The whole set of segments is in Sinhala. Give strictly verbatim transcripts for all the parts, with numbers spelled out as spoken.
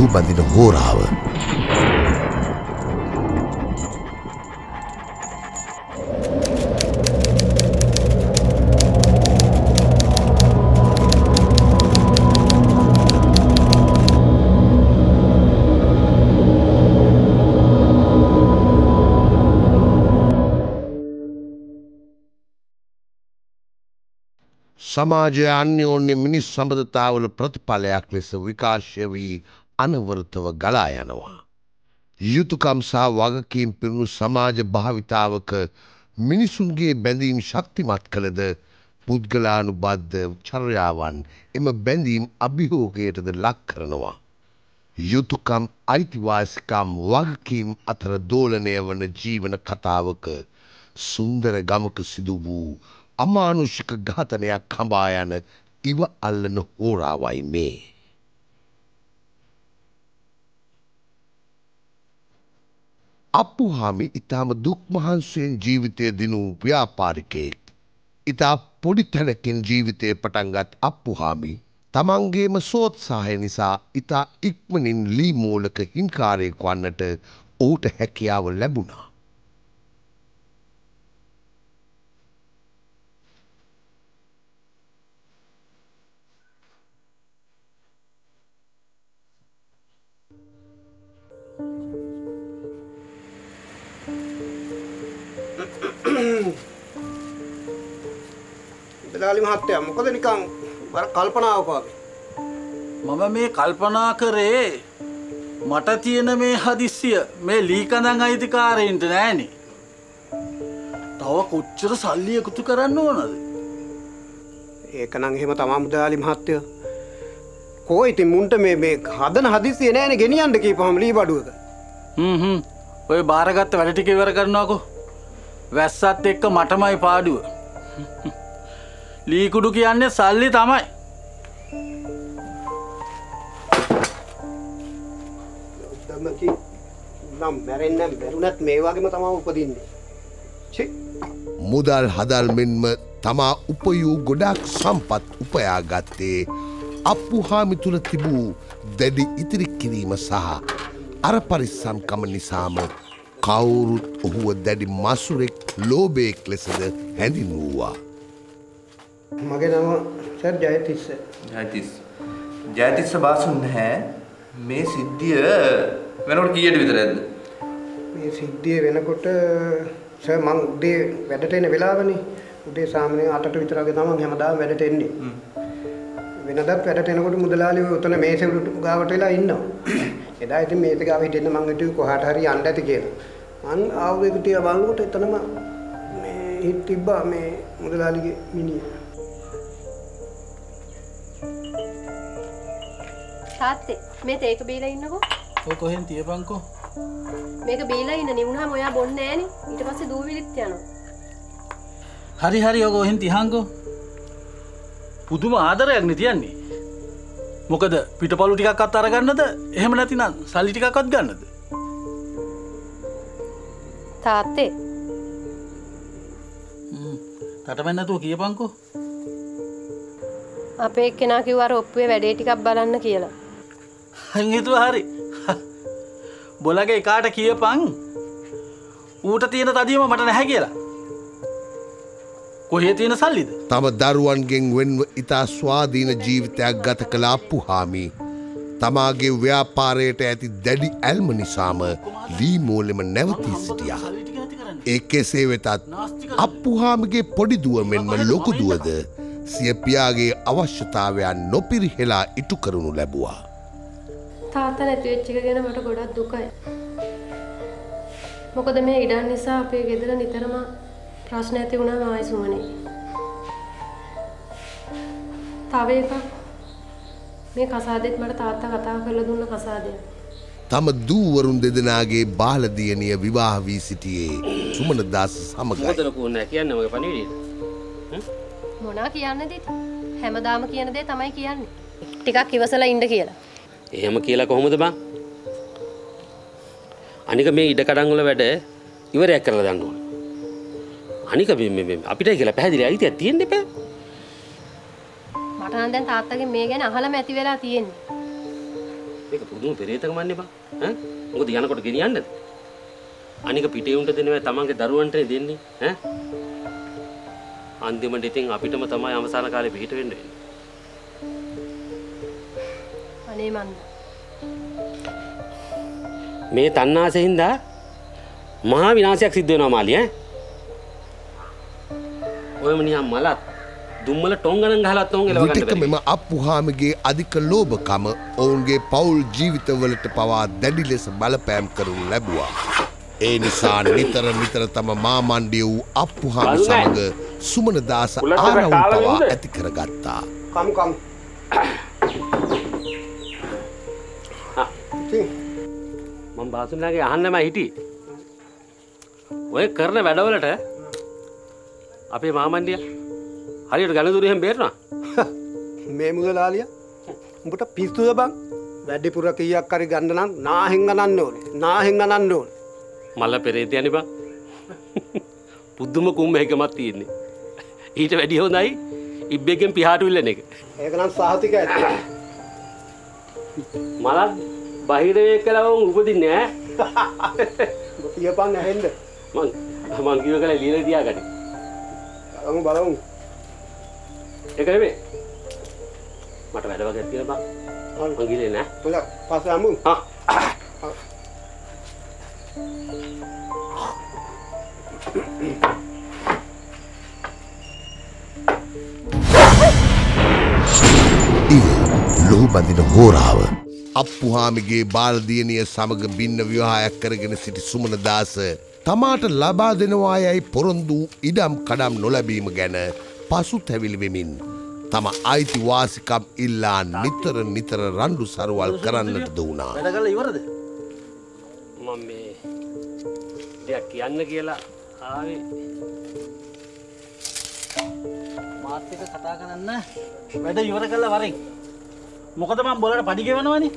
බඳින හෝරාව. සමාජය අන්‍යෝන්‍ය මිනිස් සම්බන්ධතාවල ප්‍රතිඵලයක් ලෙස විකාශය වී අනවරතව ගලා යනවා. යුතුයකම් සහ වගකීම් පිරුණු සමාජ භාවිතාවක මිනිසුන්ගේ බැඳීම් ශක්තිමත් කළද පුද්ගලානුබද්ධ චර්යාවන් එම බැඳීම් අභියෝගයටද ලක් කරනවා. යුතුයකම් අයිතිවාසිකම් වගකීම් අතර දෝලනය වන ජීවන කතාවක සුන්දර ගමක සිදු වූ අමානුෂික ඝාතනයක් හඹා යන ඉව අල්ලන හෝරාවයි මේ. අප්පුහාමි ඉතාම දුක් මහන්සියෙන් ජීවිතය දිනූ ව්‍යාපාරිකයෙක්. ඉතා පොඩි තැනකින් ජීවිතය පටන්ගත් අප්පුහාමි තමන්ගේම සෝත්සාහය නිසා ඉතා ඉක්මනින් ලී මූලක හිංකාරයෙක් වන්නට ඔහුට හැකියාව ලැබුණා. දලාලි මහත්තයා මොකද නිකන් බර කල්පනාවක් වගේ? මම මේ කල්පනා කරේ මට තියෙන මේ හදිස්සිය මේ ලී කඳන් අයිතිකාරයින්ට නෑනේ. තව කොච්චර සල්ලි එකතු කරන්න ඕනද? ඒක නම් එහෙම තමයි දලාලි මහත්තයා. කො ඉතින් මුන්ට මේ මේ හදන හදිස්සිය නෑනේ ගෙනියන්න කීපහම ලී බඩුවක. හ්ම් හ්ම් ඔය බාරගත්ත වැඩ ටික ඉවර කරනවාකෝ. වැස්සත් එක්ක මටමයි පාඩුව. ලී කුඩු කියන්නේ සල්ලි තමයි. දමකි නම් මැරෙන්න බැරුණත් මේ වගේම තමයි උපදින්නේ. චි මුදල් හදල් මෙන්ම තමා උපයූ ගොඩක් සම්පත් උපයා ගත්තේ අප්පුහාමි තුල තිබූ දැඩි ඉතිරි කිරීම සහ අර පරිස්සම්කම නිසාම කවුරුත් ඔහුව දැඩි මසුරෙක් ලෝභයෙක් ලෙසද හැඳින්වුවා. මගේ නම සර් ජයතිස්ස. ජයතිස්ස. ජයතිස්ස බාසුන් නැහැ. මේ සිද්ධිය වෙනකොට කීයට විතරද? මේ සිද්ධිය වෙනකොට සර් මං උදේ වැඩට එන වෙලාවනේ. උදේ සාමාන්‍යයෙන් අටට විතර වගේ තමයි හැමදාම වැඩට එන්නේ. වෙනදත් වැඩට එනකොට මුදලාලි උතන මේසෙ ගාවට වෙලා ඉන්නවා. එදා ඉතින් මේක ගාව හිටින්න මං හිතුවේ කොහාට හරි යන්න ඇති කියලා. මං ආවේ පිටිය බලනකොට එතනම මේ හිට තිබ්බා මේ මුදලාලිගේ මිනිහ. තාත්තේ මේ තේක බීලා ඉන්නකෝ. ඔය කොහෙන් තියපන්කෝ? මේක බීලා ඉන්න නිවුනහම ඔයා බොන්නේ නෑනේ. ඊට පස්සේ දූවිලිත් යනවා. හරි හරි ඔය කොහෙන් තියහන්කෝ. පුදුම ආදරයක් නේ තියන්නේ. මොකද පිටපළු ටිකක් අත් අරගන්නද? එහෙම නැතිනම් සල්ලි ටිකක්වත් ගන්නද? තාත්තේ. හ්ම්. තටමැන්න නැතුව කියපන්කෝ. අපේ එක්කෙනා කිව්වා අර ඔප්පුවේ වැඩේ ටිකක් බලන්න කියලා. අන් හිතුවා හරි. බොලගේ කාට කියපන්. ඌට තියෙන තදියම මට නැහැ කියලා. කොහේ තියෙන සල්ලිද? තම දරුවන්ගෙන් වෙන්ව ඉතා ස්වාධීන ජීවිතයක් ගත කළ අප්පුහාමි තමාගේ ව්‍යාපාරයට ඇති දැඩි ඇල්ම නිසාම ලී මූලෙම නැවතී සිටියා. ඒ කෙසේ වෙතත් අප්පුහාමිගේ පොඩි දුව මෙන්ම ලොකු දුවද සිය පියාගේ අවශ්‍යතාවයන් නොපිරිහෙලා ඉටු කරනු ලැබුවා. තාත්තා නැති වෙච්ච එක ගැන මට ගොඩක් දුකයි. මොකද මේ ඉඩම් නිසා අපේ ගෙදර නිතරම ප්‍රශ්න ඇති වුණා මායි සුමනේ. තව එකක් මේ කසාදෙත් මට තාත්තා කතා කරලා දුන්න කසාදයක්. තම දූවරුන් දෙදෙනාගේ බාල දියණිය විවාහ වී සිටියේ සුමනදාස සමගයි. මොකද කොහොමද කියන්නේ මගේ පණිවිඩය? මොනා කියන්නේද? හැමදාම කියන දේ තමයි කියන්නේ. ටිකක් ඉවසලා ඉන්න කියලා. එහෙම කියලා කොහොමද බං? අනික මේ ඉඩ කඩන් වල වැඩ ඉවරයක් කරලා දාන්න ඕන. අනික මේ මේ අපිටයි කියලා පැහැදිලි අයිතියක් තියෙන්න එපා. මට නම් දැන් තාත්තගෙන් මේ ගැන අහලම ඇති වෙලා තියෙන්නේ. මේක පුදුම පෙරේතක මන්නේ බං. ඈ මොකද යනකොට ගෙනියන්නද? අනික පිටේ උන්ට දෙන්නේ තමන්ගේ දරුවන්ට දෙන්නේ ඈ. අන්තිමට ඉතින් අපිටම තමයි අවසාන කාලේ පිට වෙන්න වෙන්නේ. අනේ මන්ද. මේ තණ්හාසෙන්ද මහා විනාශයක් සිද්ධ වෙනවා මාළි ඈ. ඔය මිනිහා මලත් දුම්මල ටොංගනන් ගහලත් ඔවුන් එලව ගන්න බැහැ. මෙම අප්පුහාමිගේ අධික ලෝභකම ඔවුන්ගේ පවුල් ජීවිතවලට පවා දැඩි ලෙස බලපෑම් කරනු ලැබුවා. ඒ නිසා නිතර නිතර තම මාමණ්ඩිය වූ අප්පුහාමි සමග සුමනදාස ආරවුල් පවා ඇති කරගත්තා. කම් කම්. මම බාසුන්ලාගේ අහන්නම හිටියේ. ඔය කරන වැඩවලට අපේ මාමණ්ඩිය හරියට ගණදුරේ හැම බේරනවා. මේ මුදලාලිය උඹට පිස්සුද බං? වැඩිපුර කීයක් හරි ගන්න නම් නාහෙන් ගණන්න ඕනේ. නාහෙන් ගණන්න ඕනේ. මල්ල පෙරේතයනි බං. පුදුම කුම්භයකමක් තියෙන්නේ. ඊට වැඩිය හොඳයි ඉබ්බෙක්ගෙන් පිහාටු ඉල්ලන එක. ඒක නම් සාහතික ඇත්ත. මලත් බහිරේ කළා වුන් උපදින්නේ ඈ. ඔබ කියපන් ඇහෙන්න. මං මං කිව්ව කලේ লীලා තියාගන්න. බලමු බලමු. ඒක නෙමෙයි. මට වැඩ වගේක් තියෙනවා බං. මං ගිහලා නෑ. හොඳ පස්සේ යමු. හා. ලොහුබඳින හෝරාව අප්පුහාමිගේ බාලදියණිය සමග බින්න විවාහයක් කරගෙන සිටි සුමනදාස තමාට ලබා දෙනවා යයි පොරොන්දු ඉඩම් කඩම් නොලැබීම ගැන පසුතැවිලි වෙමින් තම අයිතිවාසිකම් ඉල්ලා නිතර නිතර රණ්ඩු සරුවල් කරන්නට දුණා. වැඩ කරලා ඉවරද? මම මේ දෙයක් කියන්න කියලා ආවේ. මාත් එක්ක කතා කරන්න වැඩ ඉවර කළා වරෙන්. මොකද මම බෝලට පඩි ගෙවනවනේ.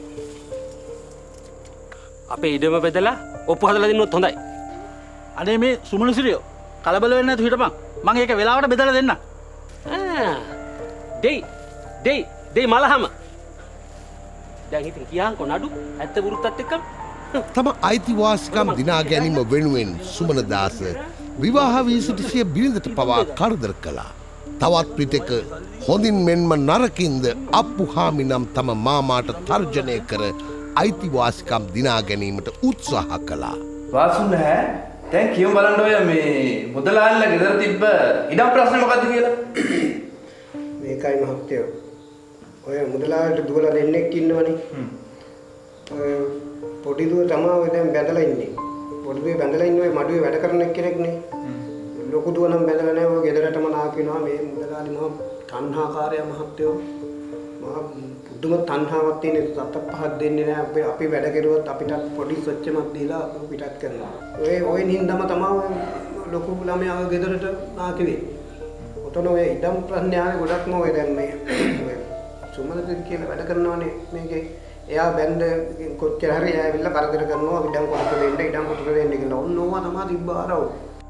අපේ ඉඩම බෙදලා ඔප්පු හදලා දෙන්නොත් හොඳයි. අනේ මේ සුමන සිරියෝ කලබල වෙන්නේ නැතුව හිටපන්. මම ඒක වෙලාවට බෙදලා දෙන්නම්. ආ දෙයි දෙයි දෙයි මලහම. දැන් ඉතින් කියහන්කො නඩු ඇත්ත වෘත්තත් එක්කම තම අයිතිවාසිකම් දිනා ගැනීම වෙනුවෙන් සුමනදාස විවාහ වී සිටි සිය බිරිඳට පවා කරදර කළා. තවත් විටක හොඳින් මෙන්ම නරකින්ද අප්පුහාමි නම් තම මාමාට තර්ජනය කර අයිතිවාසිකම් දිනා ගැනීමට උත්සාහ කළා. වාසුන් නැහැ. දැන් කියමු බලන්න ඔය මේ මුදලාල්ලා ගෙදර තිබ්බ ඉඩම් ප්‍රශ්නේ මොකද්ද කියලා. මේකයි මහත්තයෝ. ඔය මුදලාලට දුවලා දෙන්නෙක් ඉන්නවනේ. ඔය පොඩි දුව තමයි ඔය දැන් බැඳලා ඉන්නේ. පොඩි දුවේ බැඳලා ඉන්නේ ඔය මඩුවේ වැඩ කරන කෙනෙක්නේ. ලොකු දුව නම් බැඳලා නැහැ. ඔය ගෙදරටම නාකිනවා. මේ මුදලාලි මහා තණ්හාකාරය මහත්තයෝ. මහා පුදුම තණ්හාවක් තියෙන සත පහක් දෙන්නේ නැහැ. අපි අපි වැඩ කෙරුවොත් අපිට පොඩි සොච්චමක් දීලා අපි පිටත් කරනවා. ඔය ඔය නින්දම තමයි ලොකු ළමයා ගෙදරට නාකි වෙන්නේ. ඔතන ඔය ඉඩම් ප්‍රශ්න ආවේ ගොඩක්ම ඔය දැන් මේ සුමනද කියලා වැඩ කරනවානේ මේකේ. එයා බැන්ද කොච්චර හරි ඇවිල්ලා කරදර කරනවා ඉඩම් කොට දෙන්න ඉඩම් කොට දෙන්න කියලා. ඔන්න ඕවා තමයි තිබ්බාරව.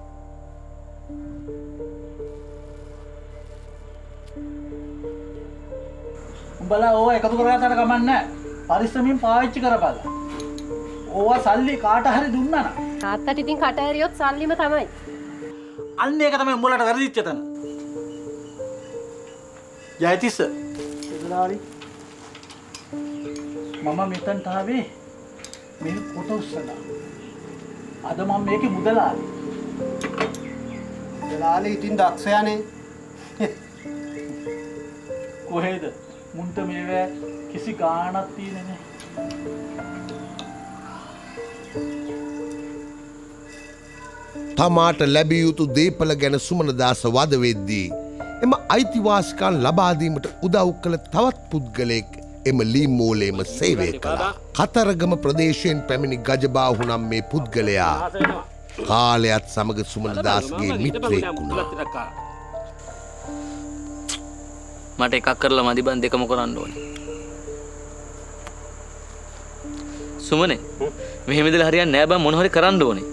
උඹලා ඕවා එකතු කරගත්තට කමක් නැහැ. පරිස්සමින් පාවිච්චි කරපළ. ඕවා සල්ලි කාට හරි දුන්නා නම් තාත්තට ඉතින් කට ඇරියොත් සල්ලිම තමයි. අන්න ඒක තමයි උඹලට වැරදිච්ච තැන. ජයතිස්ස ඉදලාලි මම මෙතනට ආවේ මේ කොට උස්සලා. අද මම මේකේ මුදලාලි. මුදලාලි ඉතින් දක්ෂයානේ. කොහෙද? මුන්ට මේවැ කිසි ගාණක් තියෙන්නේ නැහැ. තමාට ලැබිය යුතු දේපල ගැන සුමනදාස වද වෙද්දී එම අයිතිවාසිකම් ලබා දීමට උදව් කළ තවත් පුද්ගලයෙක් එම ලීමෝලේම සේවය කළා. කතරගම ප්‍රදේශයෙන් පැමිණි ගජබාහු නම් මේ පුද්ගලයා කාලයත් සමග සුමනදාස්ගේ මිත්‍රයෙක් වුණා. මට එකක් කරලා මදි බන් දෙකම කරන්න ඕනේ. සුමනේ මෙහෙම ඉඳලා හරියන්නේ නෑ බං මොන හරි කරන්න ඕනේ.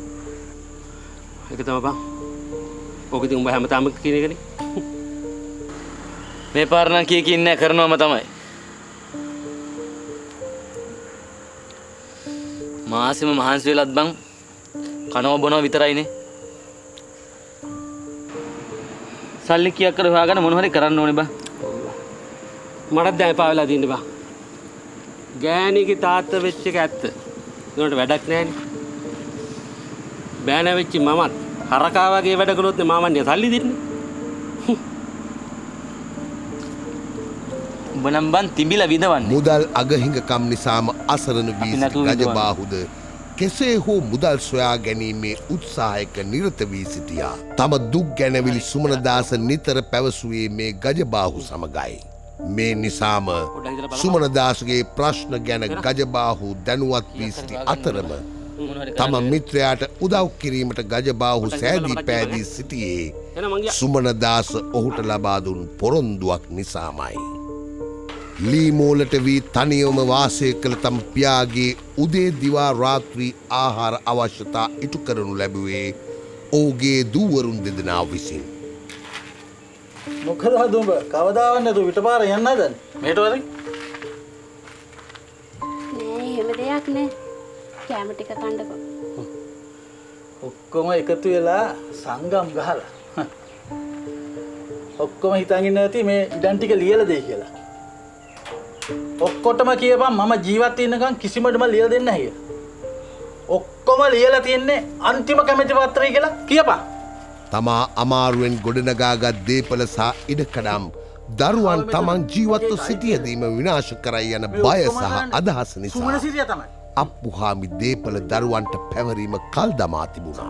ඒක තමයි බං. ඔක ඉතින් උඹ හැමතාම කියන එකනේ. මේ පාර නම් කී කින්නේ නෑ කරනවම තමයි. මාසෙම මහන්සි වෙලත් බං කනවා බොනවා විතරයිනේ. සල්ලි කීයක් කර හොයාගෙන මොන හරි කරන්න ඕනේ බං. මටත් දැන් එපා වෙලා තින්නේ බං. ගෑණිගේ තාත්තා වෙච්ච එක ඇත්ත. ඒකට වැඩක් නැහැනේ. බෑන වෙච්ච මමත් හරකා වගේ වැඩ කළොත් නේ මාමන්නේ සල්ලි දෙන්නේ. උඹ නම් බං තිබිලා විඳවන්නේ. මුදල් අගහිඟකම් නිසාම අසරණ වී ගජබාහුද කෙසේ හෝ මුදල් සොයා ගැනීමේ උත්සාහයක නිරත වී සිටියා. තම දුක් ගැනවිලි සුමනදාස නිතර පැවසුවේ මේ ගජබාහු සමගයි. මේ නිසාම සුමනදාසගේ ප්‍රශ්න ගැන ගජබාහු දැනුවත් වී සිටි අතරම තම මිත්‍රයාට උදව් කිරීමට ගජබාහු සෑදී පෑදී සිටියේ සුමනදාස ඔහුට ලබා දුන් පොරොන්දුවක් නිසාමයි. ලීමෝලට වී තනියම වාසය කළ තම පියාගේ උදේ දිවා රාත්‍රී ආහාර අවශ්‍යතා ඉටු කරනු ලැබුවේ ඔහුගේ දූවරුන් දෙදෙනා විසින්. මොකද දුඹ කවදාවත් නැතුව පිටපාර යන්න හදන්නේ. මේට වරින්. නෑ එහෙම දෙයක් නෑ. කැම ටික කණ්ඩකෝ. ඔක්කොම එකතු වෙලා සංගම් ගහලා. ඔක්කොම හිතන් ඉන්නේ නැති මේ ඉඩම් ටික ලියලා දෙයි කියලා. ඔක්කොටම කියපන් මම ජීවත් වෙන්නකම් කිසිමඩම ලියලා දෙන්නේ නැහැ කියලා. ඔක්කොම ලියලා තියන්නේ අන්තිම කැමැති පත්‍රය කියලා කියපන්. තමා අමාරුවෙන් ගොඩනගාගත් දේපල සහ ඉඩකඩම් දරුවන් තමන් ජීවත්ව සිටියදීම විනාශ කරයි යන බය සහ අදහස නිසා සුමන සිරියා තමයි. අප්පුහාමි දේපල දරුවන්ට පැවරීම කල් දමා තිබුණා.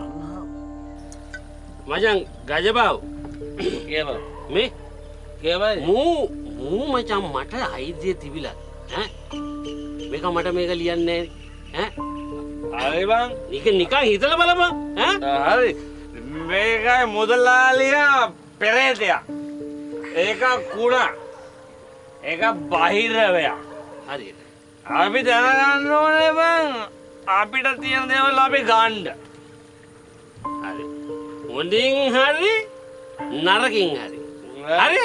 මචං ගජබාව් කියව මේ කියවයි මූ මූ මචං මට අයිතිය තිබිලා ඈ මේක මට මේක ලියන්නේ ඈ හරි බං නික නිකන් හිතලා බලපන් ඈ හරි මේකයි මුදලාලියා පෙරේතයා ඒක කුණා ඒක බහිරවයා හරියට අපි දැනගන්න ඕනේ බං අපිට තියෙන දේවල් අපි ගන්න හරි හොඳින් හරි නරකින් හරි හරි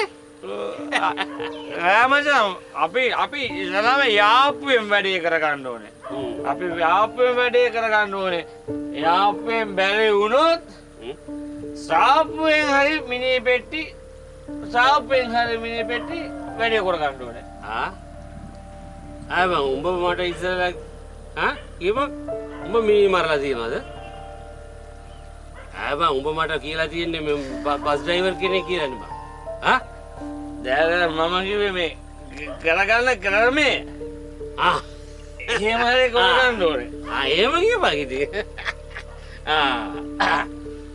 මචං අපි අපි ඉතලම යාප්පුවෙන් වැඩේ කරගන්න ඕනේ අපි යාප්පුවෙන් වැඩේ කරගන්න ඕනේ යාප්පුවෙන් බැරි වුණොත් සාප්පුවෙන් හරි මිනි පෙට්ටි සාප්පුවෙන් හරි මිනි පෙට්ටි වැඩේ කරගන්න ඕනේ ආ ආ බං උඹ මට ඉස්සරලා ආ කියපන් උඹ මිනි මරලා තියනවද ආ බං උඹ මට කියලා තියන්නේ මේ බස් ඩ්‍රයිවර් කෙනෙක් කියලානේ බං ආ දැන් මම කිව්වේ මේ කරගන්න ක්‍රමේ ආ එහෙම හරි කරගන්න ඕනේ ආ එහෙම කියපන් ඉතින් ආ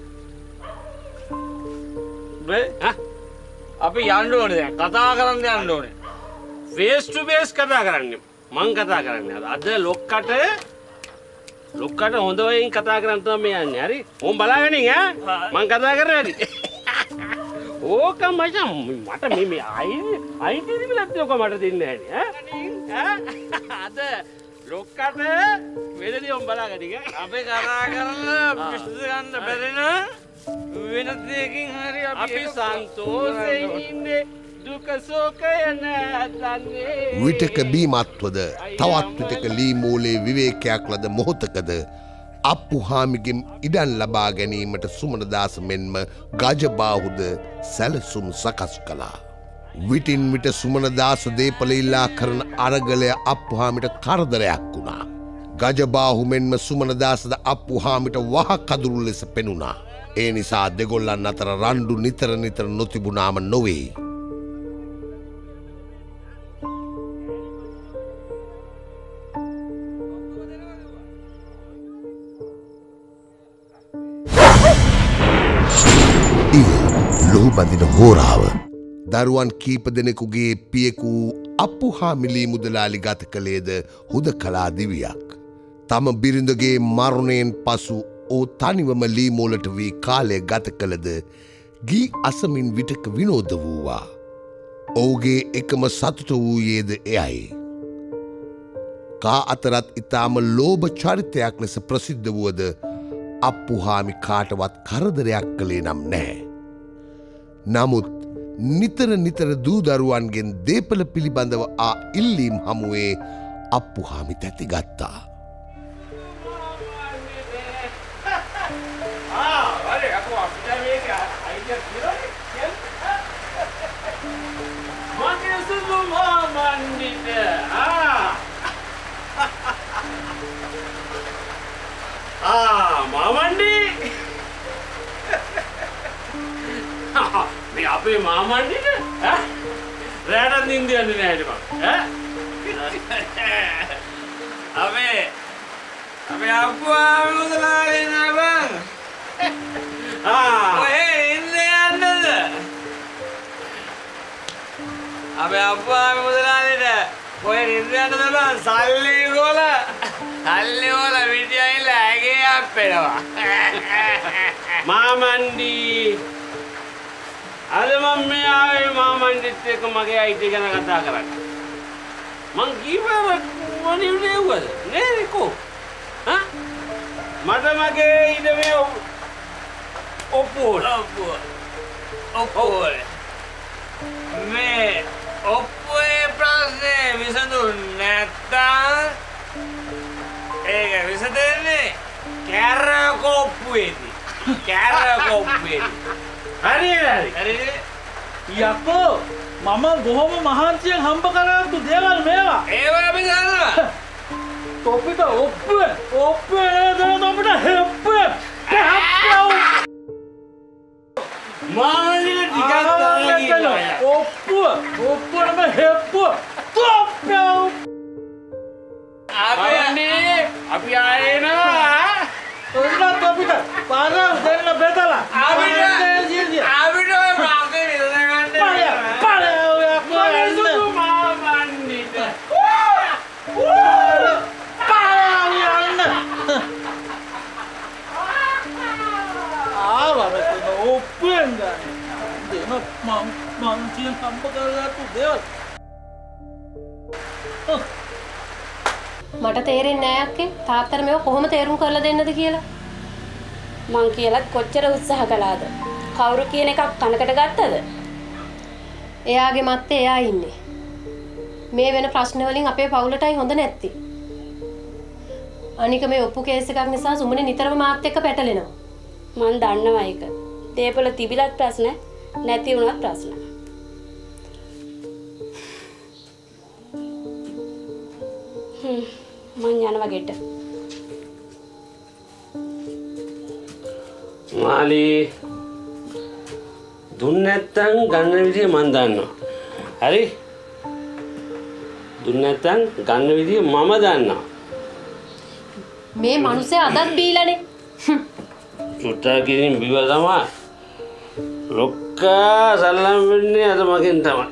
බේ අපි යන්න ඕනේ දැන් කතා කරන්න යන්න ඕනේ ෆේස් ටු ෆේස් කතා කරන්නේ මං කතා කරන්නේ අද ලොක්කට ලොක්කට හොඳ වෙයින් කතා කරන්න තමයි යන්නේ හරි ඕම් බලාගනින් ඈ මං කතා කරන්නේ හරි ඕක මචං මට මේ මේ අයි අයි තිබිලත් ඔක මට දෙන්නේ නැහැ ඈ අද ලොක්කට වෙලදී ඕම් බලාගනින් අපි කතා කරලා පිස්සු ගන්න බැරි නා වෙන දෙයකින් හරි අපි සන්තෝෂයෙන් ඉන්නේ දුක සෝකය නැත්නම් විටක බීමත්වද තවත් විටක ලී මූලේ විවේකයක් ලද මොහොතකද අප්පුහාමිගෙන් ඉඩම් ලබා ගැනීමට සුමනදාස මෙන්ම ගජබාහුද සැලසුම් සකස් කළා. විටින් විට සුමනදාස දේපල ඉල්ලා කරන අරගලය අප්පුහාමිට කරදරයක් වුණා. ගජබාහු මෙන්ම සුමනදාසද අප්පුහාමිට වහ කදුරු ලෙස පෙනුණා. ඒ නිසා දෙගොල්ලන් අතර රණ්ඩු නිතර නිතර නොතිබුණාම නොවේ. ලොහු බඳින හෝරාව දරුවන් කීප දෙනෙකුගේ පියෙකු අප්පුහාමිලී මුදලාලි ගත කළේද හුද කලා දිවියක්. තම බිරිඳගේ මරුණයෙන් පසු ඕ තනිවම ලීමෝලට වී කාලය ගත කළද ගී අසමින් විටක විනෝද වූවා. ඔහුගේ එකම සතුට වූයේද එයයි. කා අතරත් ඉතාම ලෝභ චරිතයක් ලෙස ප්‍රසිද්ධ වුවද අප්පුහාමි කාටවත් කරදරයක් කළේ නම් නැහැ. නමුත් නිතර නිතර දූදරුවන්ගෙන් දේපල පිළිබඳව ආ ඉල්ලීම් හමුවේ අප්පුහාමි තැති ගත්තා. මගේ සුදු මාමණ්ඩිට ආ ආ මාමණ්ඩි මේ අපේ මාමණ්ඩිට ඈ රැට නින්ද යන්නේ නැහැ නේද ඈ අපේ අපේ අප්පුවා මුදලාලේ නෑ බං ආ ඔය ඉන්නේ යන්නද අපේ අප්පුවා මුදලාලේට ඔය ඉන්නේ යන්නද බං සල්ලි ගෝල සල්ලි ගෝල විදියයිල ඇගේ අප්පෙනවා මාමණ්ඩි අද මම මේ ආවේ මාමණ්ඩිත් එක්ක මගේ අයිති ගැන කතා කරන්න මං කීවර මොනේ නෙව්වද නේද කෝ හා මට මගේ ඉඩමේ ඔප්පුව ඔප්පුව ඔප්පුව මේ ඔප්පුවේ ප්‍රශ්නේ විසඳුන්නේ නැත්තම් ඒක විසඳෙන්නේ කැරකොප්පුවේදී කැරකොප්පුවේදී හරිද හරිද යකෝ මම බොහොම මහන්සියෙන් හම්බ කරගත්තු දේවල් මේවා ඒවා අපි ගන්නවා තොපිට ඔප්පුව ඔප්පුව නේද තොපිට හෙප්පුව හෙප්පුව මාළිල ටිකක් තරගිනවා ඔප්පුව ඔප්පුවම හෙප්පුව තොප්පුව අපි අපි ආයෙනවා ඔන්න තොපිට පාර දෙන්න බෙදලා අපිට අපිට මාගේ විඳ ගන්න පාර ඔය අප්පුව මාමණ්ඩිට පාර යන්න ආවරක ඔප්පුවෙන් ගන්න දෙම මම මං කියන හම්බ කරගත්තු දේවල් මට තේරෙන්නේ නෑ අක්කේ තාත්තට මේව කොහොම තේරුම් කරලා දෙන්නද කියලා. මං කියලත් කොච්චර උත්සාහ කළාද? කවුරු කියන එකක් කනකට ගත්තද? එයාගේ මත්තේ එයා ඉන්නේ. මේ වෙන ප්‍රශ්න වලින් අපේ පවුලටයි හොඳ නැත්තේ. අනික මේ ඔප්පු කේස් එකක් නිසා සුමනේ නිතරම මාත් එක්ක පැටලෙනවා. මං දන්නවා ඒක. දේපොළ තිබිලත් ප්‍රශ්න නැති වුණත් ප්‍රශ්න. හ්ම් මං යනවා ගෙට. මාලි දුන්න නැත්තම් ගන්න විදිය මන් දන්නවා. හරි? දුන්න නැත්තම් ගන්න විදිය මම දන්නවා. මේ මිනිස්සේ අදත් බීලානේ. චුට්ටා කිරින් බිව තමයි. ලොක්කා සල්ලම් වෙන්නේ අද මගෙන් තමයි.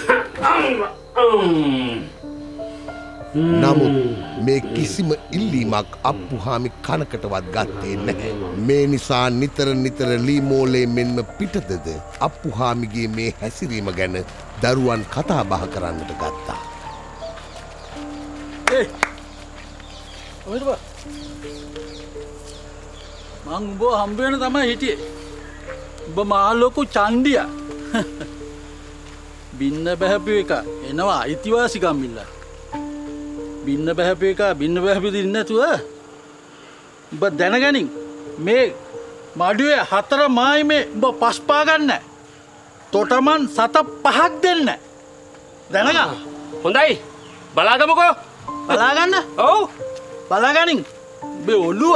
නමුත් මේ කිසිම ඉල්ලීමක් අප්පුහාමි කනකටවත් ගත්තේ නැහැ. මේ නිසා නිතර නිතර ලීමෝලේ මෙන්ම පිටතද අප්පුහාමිගේ මේ හැසිරීම ගැන දරුවන් කතා බහ කරන්නට ගත්තා. ඒ ඔයද බා මං උඹ හම්බ වෙන තමයි හිටියේ. උඹ මා ලොකු චණ්ඩියා. බින්න බහැපු එක එනවා අයිතිවාසිකම් ඉල්ලන්න. බින්න බහැපු එක බින්න බහැපු දෙන්නේ නැතුව උඹ දැනගනින් මේ මඩුවේ හතර මායි මේ උඹ පස්පා ගන්න. තොටමන් සත පහක් දෙන්න. දැනගන්න. හොඳයි. බලාගමුකෝ. බලාගන්න. ඔව්. බලාගනින්. උඹේ ඔළුව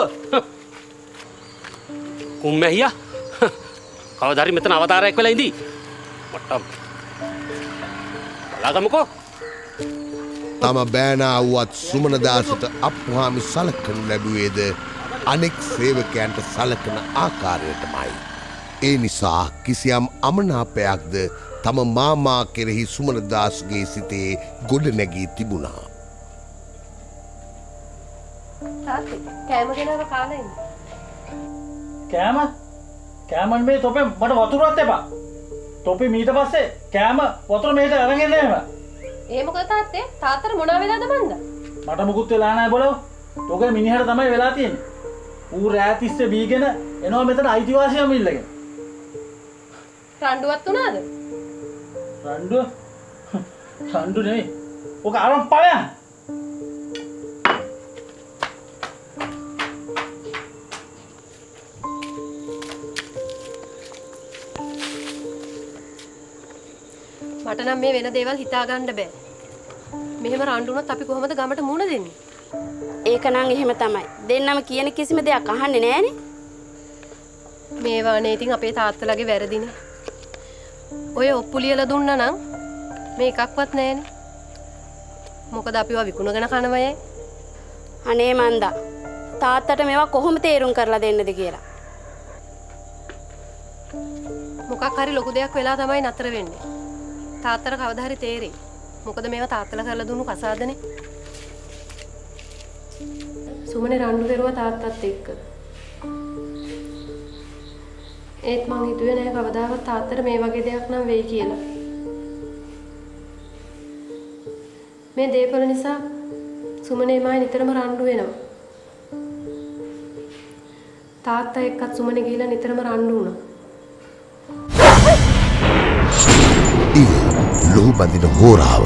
කුම්මැහියා කවදා හරි මෙතන අවතාරයක් වෙලා ඉඳී. මට්ටම්. බලාගමුකෝ. තම බෑනා වුවත් සුමනදාසට අප්පුහාමි සලකනු ලැබුවේද අනෙක් සේවකයන්ට සලකන ආකාරයටමයි. ඒ නිසා කිසියම් අමනාපයක්ද තම මාමා කෙරෙහි සුමනදාස්ගේ සිතේ ගොඩනැගී තිබුණා. තාත්තේ කෑම ගෙනව කාලා ඉන්න. කෑම කෑමන් මේ තොපේ මට වතුරවත් එපා. තොපේ මීට පස්සේ කෑම වතුර මෙහෙට අරගෙන එන්න. ඒ මොකද තාත්තේ තාත්තට මොනවා වෙලාද මන්ද? මට මුකුත් වෙලා නැහැ බලව. තෝගේ මිනිහට තමයි වෙලා තියෙන්නේ. ඌ රෑ තිස්සේ බීගෙන එනවා මෙතන අයිතිවාසිකම් ඉල්ලගෙන. රණ්ඩුවත් උනාද? රණ්ඩුව? රණ්ඩු නෙවෙයි. ඔක අරන් ඵලයන්. මට නම් මේ වෙන දේවල් හිතා ගන්න බෑ. මෙහෙම රණ්ඩු වුණොත් අපි කොහොමද ගමට මුණ දෙන්නේ? ඒක නම් එහෙම තමයි. දෙන්නම කියන කිසිම දෙයක් අහන්නේ නෑනේ. මේවානේ ඉතින් අපේ තාත්තලාගේ වැරදිනේ. ඔය ඔප්පු ලියලා දුන්නා නම් මේ එකක්වත් නෑනේ. මොකද අපිව විකුණගෙන කනවයේ. අනේ මන්දා. තාත්තට මේවා කොහොම තේරුම් කරලා දෙන්නද කියලා. මොකක් හරි ලොකු දෙයක් වෙලා තමයි නතර වෙන්නේ. තාත්තට කවදා හරි තේරෙයි. මොකද මේවා තාත්තලා කරලා දුන්නු කසාදනේ. සුමනේ රණ්ඩු කරුවා තාත්තත් එක්ක. ඒත් මං හිතුවේ නෑ කවදාවත් තාත්තට මේ වගේ දෙයක් නම් වෙයි කියලා. මේ දේපල නිසා සුමනේ මායි නිතරම රණ්ඩු වෙනවා. තාත්තා එක්කත් සුමනේ ගිහිල්ලා නිතරම රණ්ඩු වුණා. ඉව ලොහු බඳින හෝරාව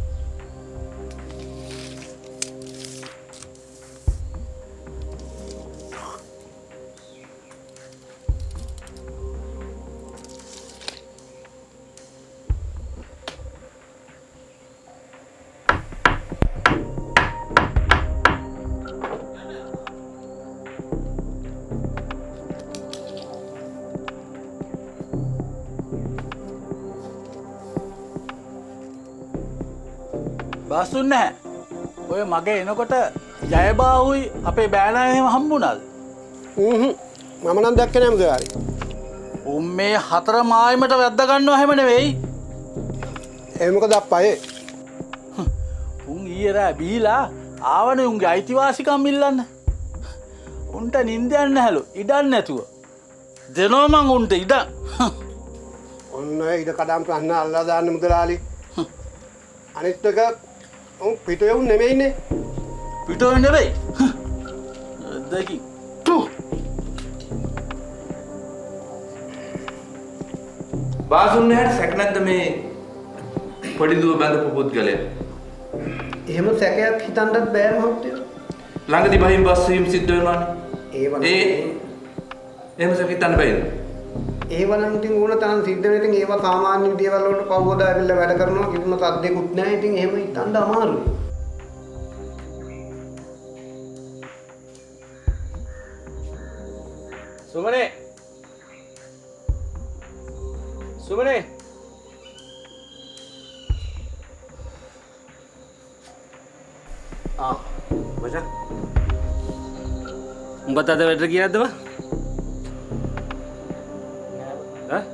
බස්සුන් නැහැ. ඔය මගේ එනකොට ජයබාහුයි අපේ බෑනා එහෙම හම්බුණාද? හ්ම් මම නම් දැක්කේ නෑ මුදලාරි. උන් මේ හතර මායිමට වැද්ද ගන්නව හැම නෙවෙයි. ඒ මොකද අප්පා උන් ඊයේ රෑ බීලා ආවනේ උන්ගේ අයිතිවාසිකම් ඉල්ලන්න. උන්ට නිින්දයක් නැහැලු ඉඩක් නැතුව. දෙනවා මං උන්ට ඉඩ. ඔන්න ඉඩ කඩම් ප්‍රශ්න අල්ලලා දාන්න මුදලාලි. අනිත් එක උන් පිටවෙවුන් නෙමෙයිනේ. පිටවෙ නෙවෙයි. දෙකි. බාසුන්නට සැක නැද්ද මේ පොඩි දුව බඳපු පුද්ගලයා? එහෙම සැකයක් හිතන්නත් බෑ මහත්තයෝ. ළඟදී බහින් බස් වීම සිද්ධ වෙනවානේ. ඒව නම් ඒ එහෙම සැක හිතන්න බෑද? ඒව නම් ඉතින් ඕන තරම් සිද්ධ වෙන ඉතින් ඒව සාමාන්‍ය දේවල් වලට පවෝදා ඇවිල්ලා වැඩ කරනවා කිසිම සද්දෙකුත් නැහැ. ඉතින් එහෙම හිතන්න අමාරුයි. සුමනේ සුමනේ ආ මචං උඹත් අද වැඩට ගියද්ද බා? ඈ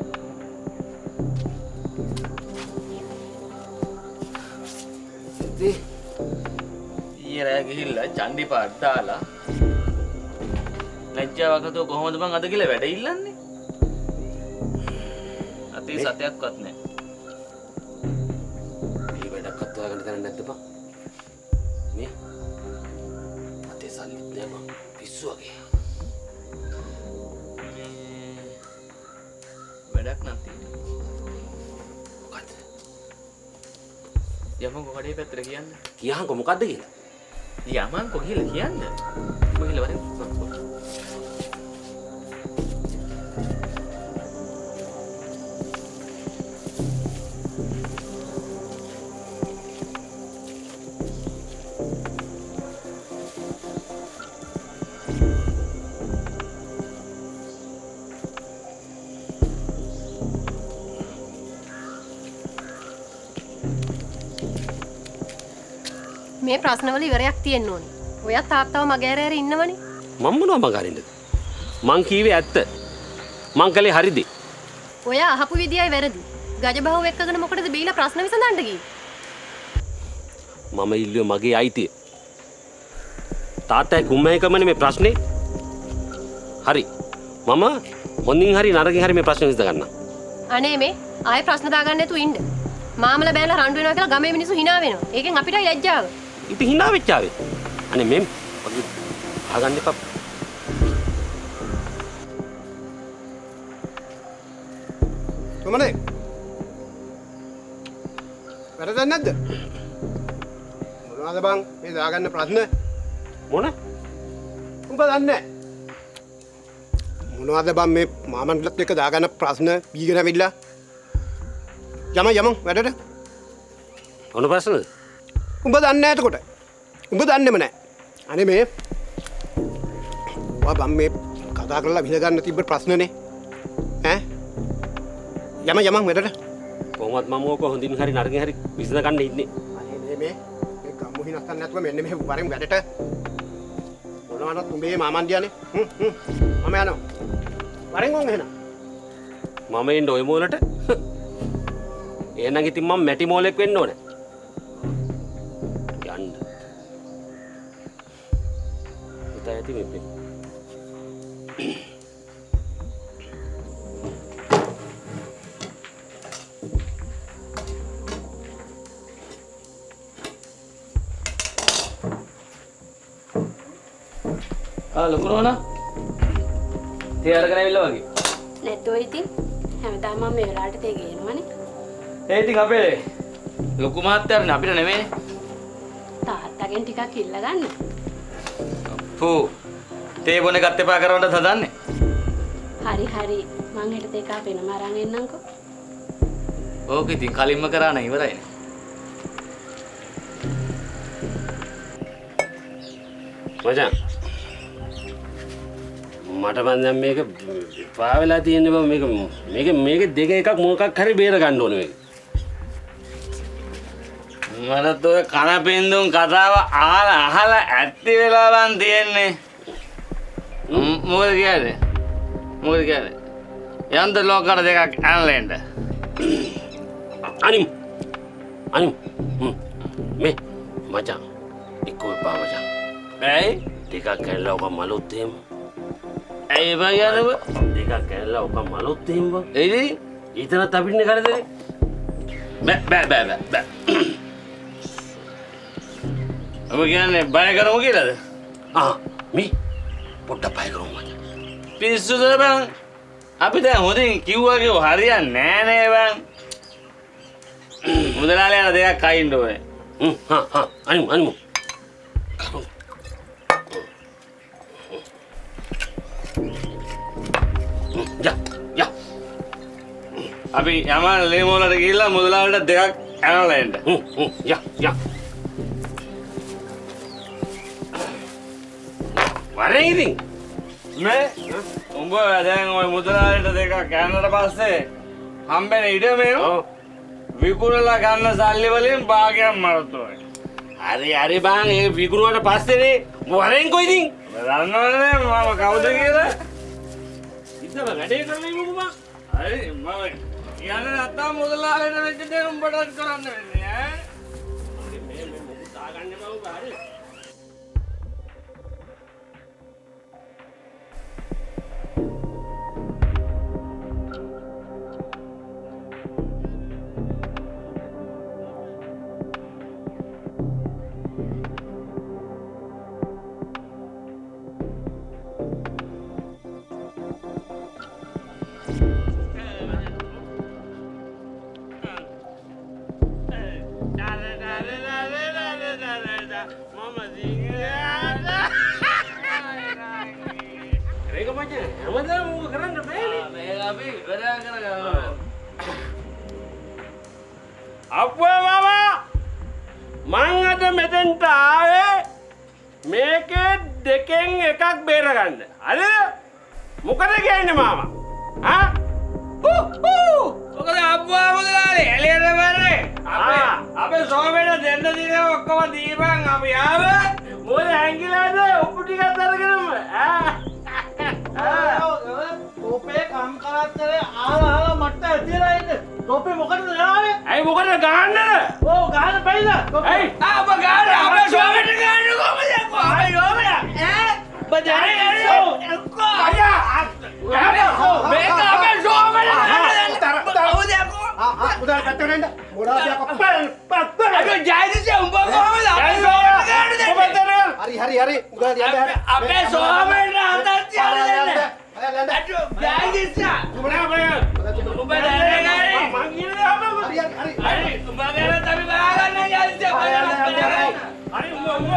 ඉතින් ඊයේ රෑ ගිහිල්ලා චන්ඩිපාට දාලා ලැජ්ජාවකතෝ කොහොමද බං අද කියලා වැඩ ඉල්ලන්නේ? අතේ සතයක්වත් නැහැ. මේ වැඩක් අත්වා ගන්න තැන නැද්ද බං? මේ අතේ සල්ලිත් නැහැ බං. පිස්සු වගේ. වැඩක් නැති. මොකද්ද? යමංකො කඩේ පැත්තට කියන්න. කියහන්කො මොකද්ද කියලා? යමංකො කියලා කියන්න. කොහෙල වරෙන් මේ ප්‍රශ්නවල ඉවරයක් තියෙන්න ඕනේ. ඔයත් තාත්තව මගේ ඇර ඇර ඉන්නවනේ. මම මොනවා මං අරින්නද? මං කීවේ ඇත්ත. මං කලේ හරිද? ඔය අහපු විදියයි වැරදි. ගජබහුව එක්කගෙන මොකටද බීලා ප්‍රශ්න විසඳන්න ගියේ? මම ඉල්ලුවේ මගේ අයිතිය. තාත්තයි කුම්මයිකමනේ මේ ප්‍රශ්නේ. හරි. මම හොඳින් හරි නරකින් හරි මේ ප්‍රශ්නේ විසඳ ගන්නම්. අනේ මේ ආයෙ ප්‍රශ්න දාගන්න නැතුව ඉන්න. මාමලා බෑලා රණ්ඩු වෙනවා කියලා ගමේ මිනිස්සු hina වෙනවා. ඒකෙන් අපිටයි ලැජ්ජාව. ඉතින් hina වෙච්චාවේ. අනේ මෙම් වගේ අහගන්න එපා. සුමනේ වැරදක් නැද්ද? මොනවද බං මේ දාගන්න ප්‍රශ්න? මොන? උඹ දන්නේ මොනවද බං මේ මාමන්ලත් එක්ක දාගන්න ප්‍රශ්න බීගෙන ඇවිල්ලා? යම යම වැඩට මොන ප්‍රශ්නද? උඹ දන්නේ නැහැ එතකොට. උඹ දන්නේම නැහැ. අනේ මේ ඔයා බම් මේ කතා කරලා විඳ ගන්න තිබ්බ ප්‍රශ්නනේ. ඈ? යම යම මෙතන. කොහොමත් මම ඕක හොඳින් හරි නරකින් හරි විසඳ ගන්න ඉන්නේ. අනේ මේ මේ මේ ගම්මුහි නැත්තන් නැතුව මෙන්න මෙහෙ වරෙන් වැඩට මොනවනත් උඹේ මාමන්ඩියානේ. හ්ම් හ්ම්. මම යනවා. වරෙන් ගොන් එහෙනම්. මම එන්න ඔය මෝලට. එහෙනම් ඉතින් මම මැටි මෝලෙක් වෙන්න ඕනේ. යන්න. හිතා ඇති මේ. ආ ලොකු නෝනා. තේ අරගෙන ඇවිල්ලා වගේ. නැත්නම් ඉතින් හැමදාම මම මේ වෙලාවට තේ ගේනවනේ. ඒ ඉතින් අපේ ලොකු මහත්තයානේ අපිට නෙමෙයි. තාත්තගෙන් ටිකක් ඉල්ල ගන්න. පෝ තේ බොන එකත් එපා කරවන්නත් හදන්නේ. හරි හරි මං හෙට තේ කා වෙනම අරන් එන්නම්කෝ. ඕක ඉතින් කලින්ම කරා නම් ඉවරයිනේ. මචං මට මන් දැන් මේක පාවෙලා තියෙන්නේ බං මේක මේක මේක දෙක එකක් මොකක් හරි බේර ගන්න ඕනේ මේක. මට ඔය කන පින්දුම් කතාව අහලා අහලා ඇත්ති වෙලා බං තියෙන්නේ. මොකද කියන්නේ? මොකද කියන්නේ? යන්ද ලෝකකට දෙකක් ඇනලෙන්න. අනිම් අනිම් මේ මචං එක්කෝ එපා මචං. ඇයි? දෙකක් කැල්ලා ඔක මලුත් එහෙම. ඇයි බං යනව? දෙකක් කැල්ලා ඔක මලුත් එහෙම බං. එයි ඊතනත් අපින්නේ කරදරේ. බෑ බෑ බෑ බෑ බෑ. ඔබ කියන්නේ බය කරමු කියලාද? ආ මේ පොඩ්ඩක් බය කරමු මචං. පිස්සුද බං? අපි දැන් හොඳින් කිව්වා කිව්ව හරියන්නේ නෑ නේ බං. මුදලාලේ යන දෙකක් අයින්න ඕනේ. හ්ම් හා හා අනිමු අනිමු. යා යා අපි යමන් ලේමෝලට ගිහිල්ලා මුදලාලට දෙකක් ඇනලා එන්න. හ්ම් හ්ම් යා යා වරේ ඉතින් මේ උඹ දැන් ওই මුදලාලට දෙකක් ඇනලා පස්සේ හම්බෙන ඉඩමේ ඔව් විකුණලා ගන්න සල්ලි වලින් භාගයක් මරත් ඕනේ. හරි හරි බං ඒ විකුණුවට පස්සේනේ වරෙන් කොයිදින් දන්නවනේ මම කවුද කියලා? ඉතින් වැඩේ කරන්නේ මොකද? හරි මම කියන්නේ නැත්තම් මුදලාලට වෙච්ච දේ උඹට කරන්න වෙන්නේ ඈ. මේ මේ මොකද දාගන්නේ බව හරි. ඒක මචං හැමදාම මොකද කරන්න බෑනේ. මේක අපි ඉවරය කරගන්නවා. අප්පුවා මාමා මං අද මෙතෙන්ට ආවේ මේකේ දෙකෙන් එකක් බේරගන්න. හරිද? මොකද කියන්නේ මාමා? ආ? හූ හූ මොකද අප්පුවා මුදලාලේ එළියට බරේ. අපේ ආ. අපේ සෝමෙට දෙන්න දිනේ ඔක්කොම දීපන් අපි ආවේ. මොකද හැංගිලාද උපු ටිකක් අරගෙනම? ආ තෝපේ කම් කරත්තරේ ආලා ආලා මට්ට ඇතිලා ඉන්න. තෝපේ මොකටද යාවේ? ඇයි මොකටද ගහන්නද? ඕ ගහන්න බැයිද? ඇයි ආ ඔබ ගාන අපේ සෝමෙට ගාන කොහමද යකෝ? අපේ සෝමෙට ඈ බජාරේ එක්කෝ අයියා මේක අපේ සෝමෙට ගාන කවුද යකෝ? ආ ආ උදා පැත්තට එන්න. මොරාදියා කප්පල් පත්ත. අද ජයදිසේ උඹ කොහමද අපේ සෝමෙට ගාන දෙන්නේ? හරි හරි හරි උදා යන්න යන්න. අපේ සෝමෙට අතක් තියලා දෙන්න. යන්න යන්න. අද ජයදිසා මොනවා බය? උඹ දැනගන්නේ මං කියන්නේ අපේ හරි හරි හරි. හරි උඹ ගැන අපි බලාගන්න ජයදිසා බලන්න බලන්න. හරි උඹ උඹ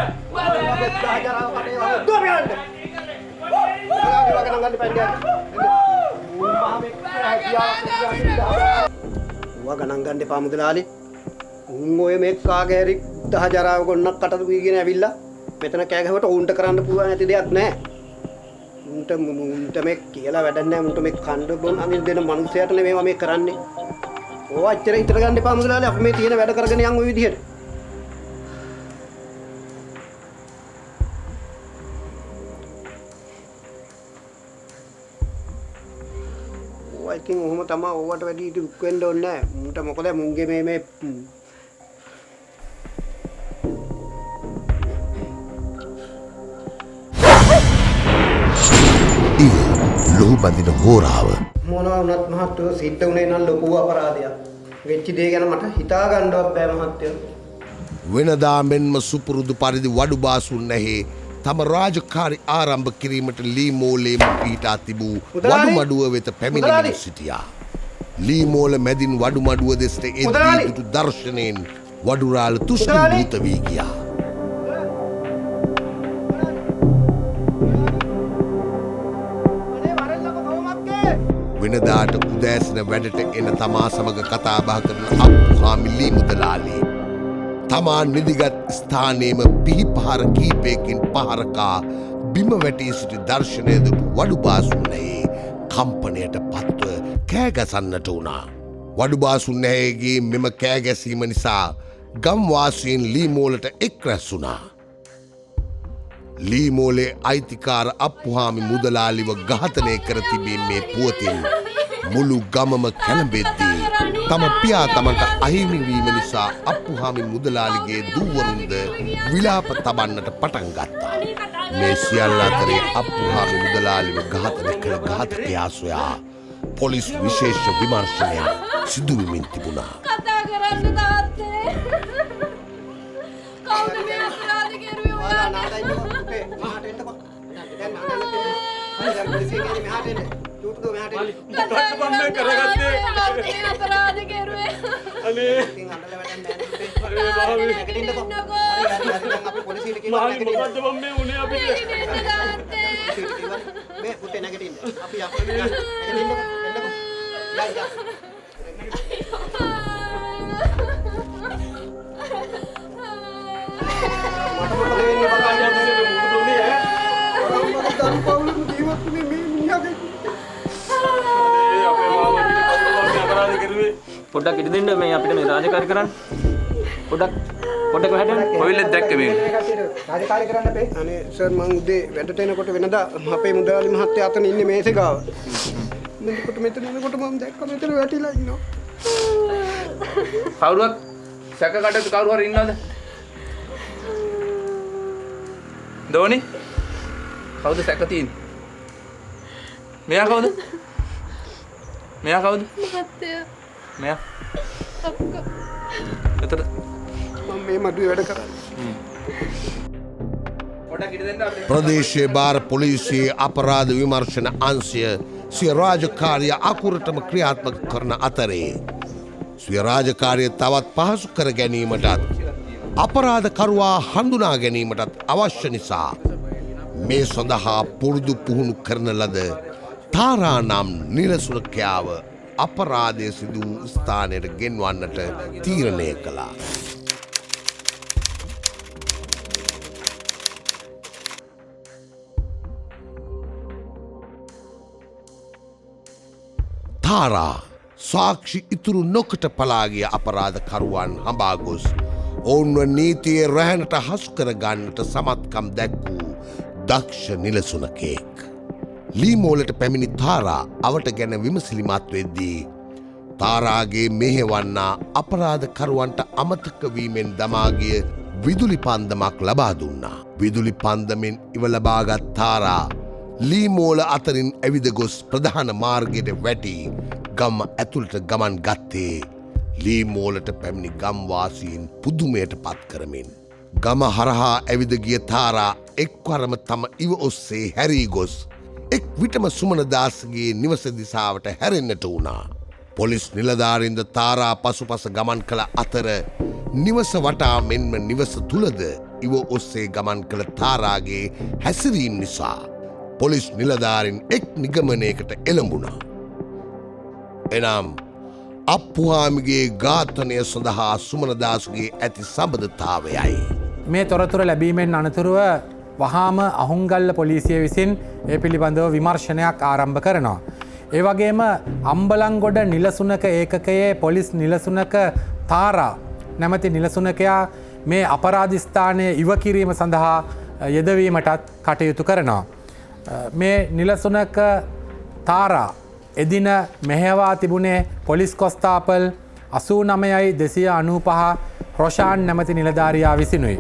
වා ගණන් ගන්න එපා මුදලාලි. උන් ඔය මේ කාගේ හරි දහ ජරාව ගොන්නක් කටට වීගෙන ඇවිල්ලා මෙතන කෑ ගහුවට උන්ට කරන්න පුළුවන් නැති දෙයක් නැහැ. උන්ට උන්ට මේ කියලා වැඩක් නැහැ. උන්ට මේ කණ්ඩ බොන් අනින් දෙන මනුස්සයාට නෙමෙයි මම මේ කරන්නේ. ඕව අච්චර ඉතර ගන්න එපා මුදලාලි. අපි මේ තියෙන වැඩ කරගෙන යන් ඔය විදිහට. ඕවා ඉතින් ඔහොම තමයි ඕවට වැඩි දුක් වෙන්න ඕනේ නැහැ. උන්ට මොකද මුන්ගේ මේ මේ ලොහු බඳින හෝරාව මොනවා වුණත් මහත්තයෝ සිද්ධ වුණේ නම් ලොකු අපරාධයක්. වෙච්ච දේ ගැන මට හිතා ගන්නවත් බෑ මහත්තයෝ. වෙනදා මෙන්ම සුපුරුදු පරිදි වඩු බාසුන් නැහේ තම රාජකාරි ආරම්භ කිරීමට ලී මෝලේම පීටා තිබූ වඩු මඩුව වෙත පැමිණෙමින් සිටියා. ලී මෝල මැදින් වඩු මඩුව දෙසට එද්දී දුටු දර්ශනයෙන් වඩුරාල තුෂ්ණීභූත වී ගියා. වෙනදාට උදෑසන වැඩට එන තමා සමග කතා බහ කරන අප්පුහාමි ලී මුදලාලි තමා නිදිගත් ස්ථානයේම පිහිපහර කීපයකින් පහරකා බිම වැටී සිටි දර්ශනය දුටු වඩු බාසුන්නැහේ කම්පනයට පත්ව කෑගසන්නට වුණා. වඩු බාසුන්නැහේගේ මෙම කෑගැසීම නිසා ගම්වාසීන් ලී මෝලට එක් රැස් වුණා. ලී මෝලේ අයිතිකාර අප්පුහාමි මුදලාලිව ඝාතනය කර තිබීමේ පුවතින් මුළු ගමම කැළඹෙද්දී තම පියා තමන්ට අහිමි වීම නිසා අප්පුහාමි මුදලාලිගේ දූවරුන්ද විලාප තබන්නට පටන් ගත්තා. මේ සියල්ල අතරේ අප්පුහාමි මුදලාලිව ඝාතනය කළ ඝාතකයා සොයා පොලිස් විශේෂ විමර්ශනයක් සිදු වෙමින් තිබුණා. කතා කරන්න තාත්තේ. කවුද මේ අපරාධ කෙරුවේ ඔයාලා? මහාට එන්නකෝ. දැන් නානලා හරි දැන් පොලිසිය කියන්නේ මහාට එන්න. චූට්ටෝ මහාට එන්න. මොකක්ද මම මේ කරගත්තේ? මේ අපරාධ කෙරුවේ. අනේ ඉතින් අඬලා වැඩක් නැහැ නේ. අනේ මම නැගිටින්නකෝ. හරි හරි හරි දැන් අපි පොලිසියට කියනවා මහලි මොකද්ද මම මේ උනේ අපිට? මේ පුතේ නැගිටින්න. අපි අපිට නැගිටින්නකෝ. එන්නකෝ. යා යා. පොඩ්ඩක් ඉඩ දෙන්න මේ අපිට මේ රාජකාරී කරන්න. පොඩ්ඩක් පොඩ්ඩක් වැහෙන්න. කොවිලෙත් දැක්ක මේ. රාජකාරී කරන්න අපේ. අනේ සර් මං උදේ වැඩට එනකොට වෙනදා අපේ මුදලාලි මහත්තයා අතන ඉන්නේ මේසේ ගාව. මෙන්නකොට මෙතන එනකොට මම දැක්ක මෙතන වැටිලා ඉන්නවා. කවුරුවත් සැක කඩට කවුරු හරි ඉන්නවද? දෝනි කවුද සැක තියෙන්නේ? මෙයා කවුද? මෙයා කවුද? මහත්තයා. මෙයා. අක්කා. එතන මම මේ මඩුවේ වැඩ කරන්නේ. පොඩක් ඉඩ දෙන්න අපිට. ප්‍රදේශයේ බාර පොලිසියේ අපරාධ විමර්ශන අංශය සිය රාජකාරිය අකුරටම ක්‍රියාත්මක කරන අතරේ සිය රාජකාරිය තවත් පහසු කර ගැනීමටත් අපරාධකරුවා හඳුනා ගැනීමටත් අවශ්‍ය නිසා මේ සඳහා පුරුදු පුහුණු කරන ලද තාරා නම් නිලසුරකයාව අපරාධය සිදු වූ ස්ථානයට ගෙන්වන්නට තීරණය කළා. තාරා සාක්ෂි ඉතුරු නොකට පලාගිය අපරාධකරුවන් හඹා ගොස් ඔවුන්ව නීතියේ රැහැනට හසු කර ගන්නට සමත්කම් දැක්වූ දක්ෂ නිලසුනකෙක්. ලී මෝලට පැමිණි තාරා අවට ගැන විමසිලිමත් වෙද්දී තාරාගේ මෙහෙවන්නා අපරාධකරුවන්ට අමතක වීමෙන් දමාගිය විදුලි පන්දමක් ලබා දුන්නා. විදුලි පන්දමෙන් ඉව ලබාගත් තාරා ලී මෝල අතරින් ඇවිද ගොස් ප්‍රධාන මාර්ගයට වැටි ගම ඇතුළට ගමන් ගත්තේ ලී මෝලට පැමිණි ගම්වාසීන් පුදුමයට පත් කරමින්. ගම හරහා ඇවිද ගිය තාරා එක්වරම තම ඉව ඔස්සේ හැරී ගොස් එක් විටම සුමනදාසගේ නිවස දිසාවට හැරෙන්නට වුණා. පොලිස් නිලධාරින්ද තාරා පසුපස ගමන් කළ අතර නිවස වටා මෙන්ම නිවස තුළද ඉව ඔස්සේ ගමන් කළ තාරාගේ හැසිරීම් නිසා පොලිස් නිලධාරින් එක් නිගමනයකට එළඹුණා. එනම් අප්පුහාමිගේ ඝාතනය සඳහා සුමනදාසගේ ඇති සබඳතාවයයි. මේ තොරතුර ලැබීමෙන් අනතුරුව වහාම අහුංගල්ල පොලිසිය විසින් ඒ පිළිබඳව විමර්ශනයක් ආරම්භ කරනවා. ඒ වගේම අම්බලන්ගොඩ නිලසුනක ඒකකයේ පොලිස් නිලසුනක තාරා නැමැති නිලසුනකයා මේ අපරාධස්ථානය ඉවකිරීම සඳහා යෙදවීමටත් කටයුතු කරනවා. මේ නිලසුනක තාරා එදින මෙහෙවා තිබුණේ පොලිස් කොස්තාපල් අසූ නමයයි දෙසිය අනූපහ රොෂාන් නැමති නිලධාරයා විසිනුයි.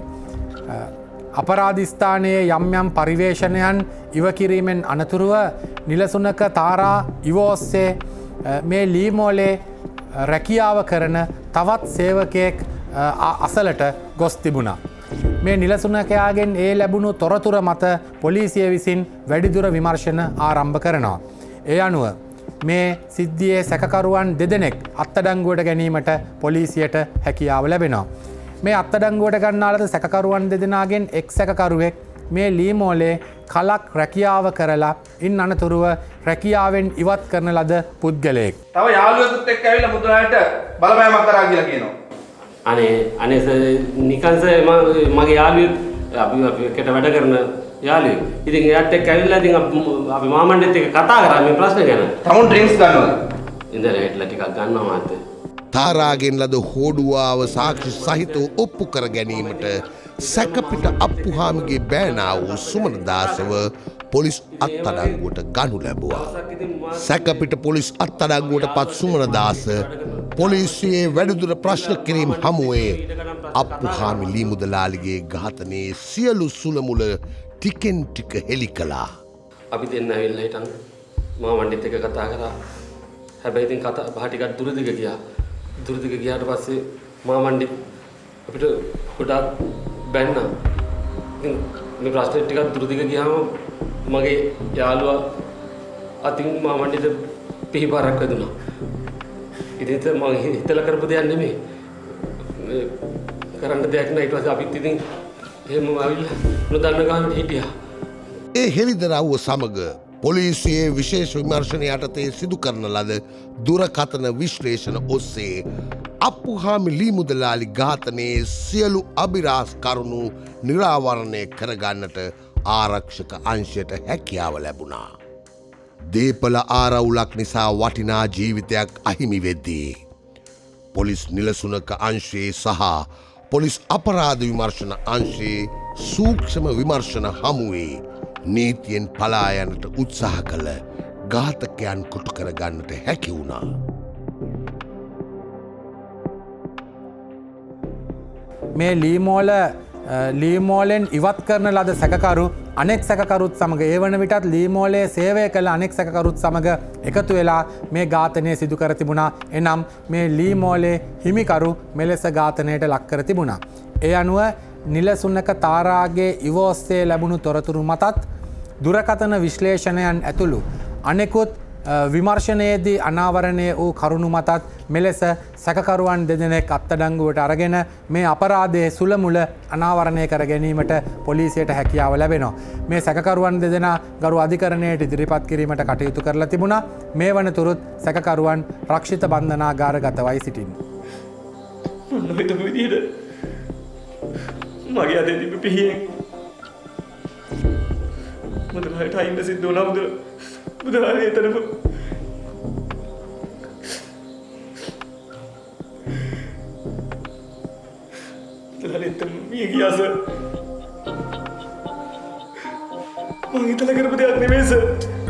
අපරාධස්ථානයේ යම් යම් පරිවේශනයන් ඉවකිරීමෙන් අනතුරුව නිලසුනක තාරා ඉවෝස්සේ මේ ලීමෝලේ රැකියාව කරන තවත් සේවකයෙක් අසලට ගොස් තිබුණා. මේ නිලසුනකයාගෙන් ඒ ලැබුණු තොරතුර මත පොලිසිය විසින් වැඩිදුර විමර්ශන ආරම්භ කරනවා. ඒ අනුව මේ සිද්ධියේ සැකකරුවන් දෙදෙනෙක් අත්තඩංගුවට ගැනීමට පොලිසියට හැකියාව ලැබෙනවා. මේ අත්තඩංගුවට ගන්නාලද සැකකරුවන් දෙදෙනගෙන් එක් සැකකරුවෙක් මේ ලීමෝලේ කලක් රැකියාව කරලා ඉන් අනතුරුව රැකියාවෙන් ඉවත් කරන ලද පුද්ගලයෙක්. තව යාළුවෙකුත් එක්ක ඇවිල්ලා මුදලාට බලපෑමක් කරා කියලා කියනවා. අනේ අනේ නිකන්ස මගේ යාළුවෙක් අපි අපි එකට වැඩ කරන යාළුවෙක්. ඉතින් එයාත් එක්ක ඇවිල්ලා ඉතින් අපි මාමණ්ඩෙත් එක්ක කතා කරා මේ ප්‍රශ්න ගැන. තමුන් ඩ්‍රින්ක්ස් ගන්නවද? ඉඳලා හිටලා ටිකක් ගන්නවා මාත්. තාරාගෙන් ලද හෝඩුවාව සාක්ෂි සහිතව ඔප්පු කර ගැනීමට සැකපිට අප්පුහාමිගේ බෑනා වූ සුමනදාසව පොලිස් අත්අඩංගුවට ගනු ලැබුවා. සැකපිට පොලිස් අත්අඩංගුවට පත් සුමනදාස පොලිසියේ වැඩිදුර ප්‍රශ්න කිරීම හමුවේ අප්පුහාමි ලී මුදලාලිගේ ඝාතනයේ සියලු සුළමුල ටිකෙන් ටික හෙළි කළා. අපි දෙන්න ඇවිල්ලා හිටන් මාමණ්ඩෙත් එක්ක කතා කරා. හැබැයි ඉතින් කතා බහ ටිකක් දුරදිග ගියා. දුරදිග ගියාට පස්සේ මාමණ්ඩි අපිට ගොඩාක් බැන්නා. ඉතින් මේ ප්‍රශ්නේ ටිකක් දුරදිග ගියාම මගේ යාළුවා අතින් මාමණ්ඩිට පිහිපාරක් වැදුනා. ඉතින් මම හිතලා කරපු දෙයක් නෙමෙයි. කරන්න දෙයක් නෑ. ඊට පස්සේ අපිත් ඉතින් එහෙම ආවිල්ලා නොදන්න ගානට හිටියා. ඒ හෙළිදරව්ව සමග පොලිසියේ විශේෂ විමර්ශන යටතේ සිදු කරන ලද දුරකථන විශ්ලේෂණ ඔස්සේ අප්පුහාමි ලී මුදලාලි ඝාතනයේ සියලු අභිරහස් කරුණු නිරාවරණය කරගන්නට ආරක්ෂක අංශයට හැකියාව ලැබුණා. දේපල ආරවුලක් නිසා වටිනා ජීවිතයක් අහිමි වෙද්දී පොලිස් නිලසුනක අංශයේ සහ පොලිස් අපරාධ විමර්ශන අංශයේ සූක්ෂම විමර්ශන හමුවේ නීතියෙන් පලා යන්නට උත්සාහ කළ ඝාතකයන් කොටු කරගන්නට හැකි වුණා. මේ ලීමෝල ලීමෝලෙන් ඉවත් කරන ලද සැකකරු අනෙක් සැකකරුත් සමග ඒ වන විටත් ලීමෝලේ සේවය කළ අනෙක් සැකකරුත් සමග එකතු වෙලා මේ ඝාතනය සිදු කර තිබුණා. එනම් මේ ලීමෝලේ හිමිකරු මෙලෙස ඝාතනයට ලක් කර තිබුණා. ඒ අනුව නිලසුනක තාරාගේ ඉවෝස්සේ ලැබුණු තොරතුරු මතත් දුරකථන විශ්ලේෂණයන් ඇතුළු අනෙකුත් විමර්ශනයේදී අනාවරණය වූ කරුණු මතත් මෙලෙස සැකකරුවන් දෙදෙනෙක් අත්අඩංගුවට අරගෙන මේ අපරාධයේ සුළමුල අනාවරණය කර ගැනීමට පොලිසියට හැකියාව ලැබෙනවා. මේ සැකකරුවන් දෙදෙනා ගරු අධිකරණයට ඉදිරිපත් කිරීමට කටයුතු කරලා තිබුණා. මේ වනතුරුත් සැකකරුවන් රක්ෂිත බන්ධනාගාරගතවයි සිටින්නේ. නොහිතපු විදිහට මගේ අතේ තිබ්බ පිහියෙන් මුදලාට අයින්න සිද්ධ වුණා. මුදල මුදලාට එතනම මුදලාට එතනම මිය ගියා සර්. මං හිතලා කරපු දෙයක් නෙමෙයි සර්.